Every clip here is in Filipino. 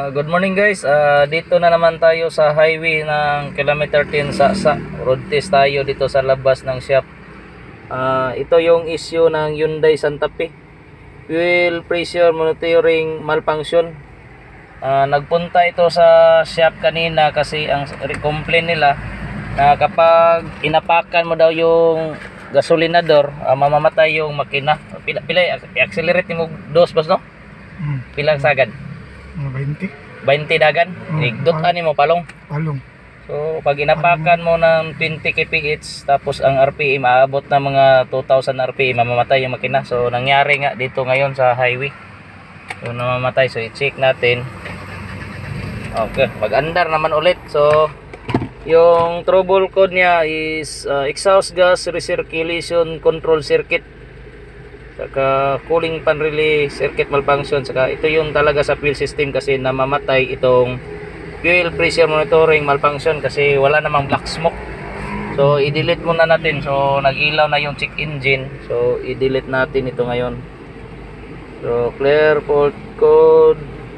Good morning guys. Dito na naman tayo sa highway ng kilometer 10 sa road test tayo dito sa labas ng shop. Ito yung issue ng Hyundai Santa Fe. Fuel pressure monitoring malfunction. Nagpunta ito sa shop kanina kasi ang complaint nila na kapag inapakan mo daw yung gasolinador, mamamatay yung makina. Pila i-accelerate mo dos bas no? Pilang sagad? 20. 20 dagan. Igdot ani mo palong. So pag inapakan mo ng 20 kph tapos ang RPM aabot na mga 2000 RPM, mamamatay yung makina. So nangyari nga dito ngayon sa highway. So namamatay. So i-check natin. Okay, pag-andar naman ulit. So yung trouble code niya is exhaust gas recirculation control circuit, saka cooling pan relay circuit malfunction, saka ito yung talaga sa fuel system kasi namamatay itong fuel pressure monitoring malfunction kasi wala namang black smoke. So i-delete muna natin. So nag-ilaw na yung check engine, so i-delete natin ito ngayon. So clear fault code.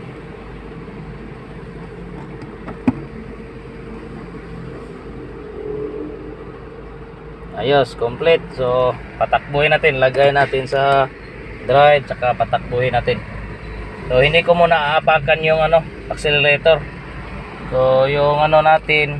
Ayos, complete. So patakbuhin natin, lagay natin sa drive, saka patakbuhin natin. So hindi ko muna aapakan yung accelerator. So yung natin,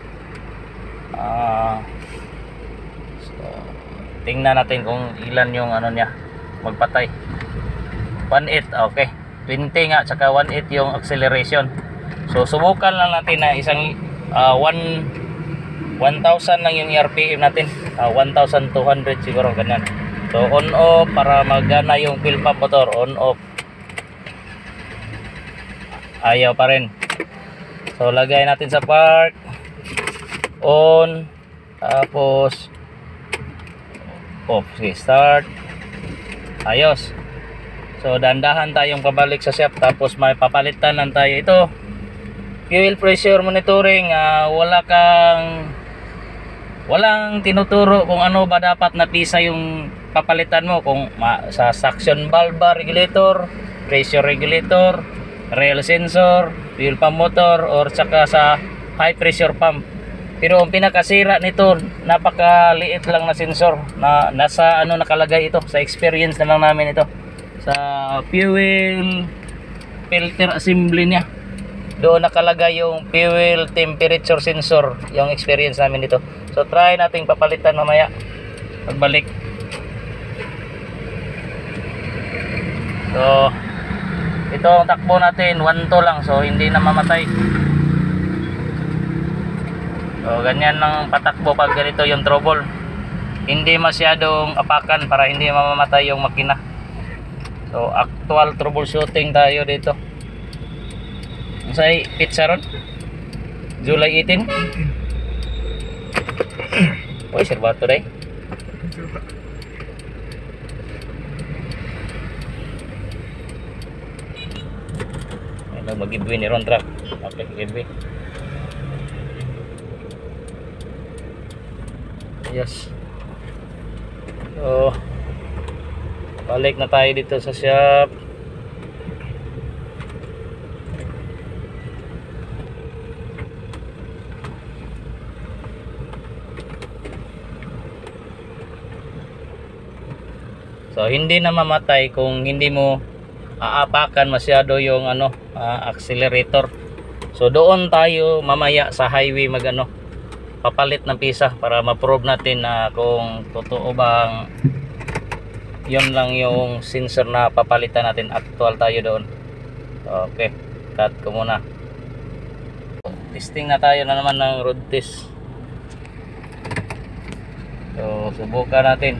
so, tingnan natin kung ilan yung niya magpatay. 1.8, okay, 20 nga, saka 1.8 yung acceleration. So subukan lang natin na isang 1,000 lang yung RPM natin, 1,200 siguro, ganyan. So on off para magana yung fuel pump motor, on off. Ayaw pa rin. So lagay natin sa park, on, tapos off. Sige, start. Ayos. So dandahan tayong pabalik sa shop, tapos may papalitan lang tayo. Ito fuel pressure monitoring, walang tinuturo kung ano ba dapat na pisa yung papalitan mo, kung sa suction valve regulator, pressure regulator, rail sensor, fuel pump motor, or saka sa high pressure pump. Pero ang pinakasira nito, napakaliit lang na sensor na nasa nakalagay ito, sa experience na lang namin ito, sa fuel filter assembly niya. Doon nakalagay yung fuel temperature sensor, yung experience namin dito. So try nating papalitan mamaya pagbalik. So ito ang takbo natin, 1-2 lang, so hindi na mamatay. So ganyan lang patakbo pag ganito yung trouble. Hindi masyadong apakan para hindi mamamatay yung makina. So actual troubleshooting tayo dito. Say pizza ron July 18. Oy, serbato day. Ano mag-giveaway ni Ron Truck. Okay, giveaway. Yes. So balik na tayo dito sa shop. So hindi na mamatay kung hindi mo aapakan masyado yung accelerator. So doon tayo mamaya sa highway papalit ng pisa para ma-prove natin na kung totoo bang yun lang yung sensor na papalitan natin. Actual tayo doon. Okay, cut ko muna. Testing na tayo na naman ng road test. So subukan natin.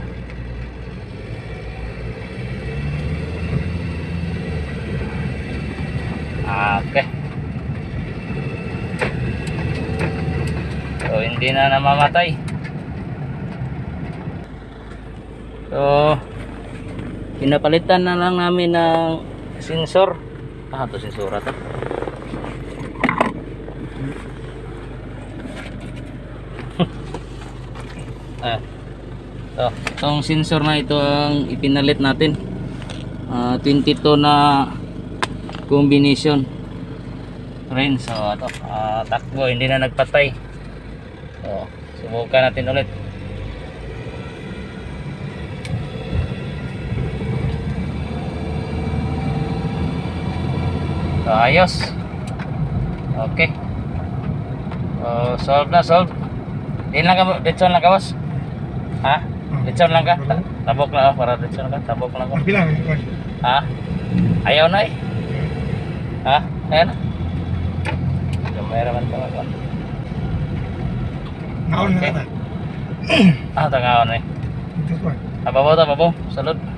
Okay. So hindi na namamatay. So pinapalitan na lang namin ng sensor. Ito sensora to. So itong sensor na ito ang ipinalit natin. 22 na combination. green. So ito, takbo, hindi na nagpatay. So subukan natin ulit. So, ayos. Okay. Solve na, solve. Din lang ka, ditson lang ka, boss. Ha? Ditson lang ka? Tabok lang ako, para ditson lang ka. Tabok lang ako. Bilang, Ha? Ayaw na eh. Ha? Ayan na. Gamay naman ka lang. naon na Okay. na. Tangawan eh. Ito ko. Tababaw, tababaw. Salud.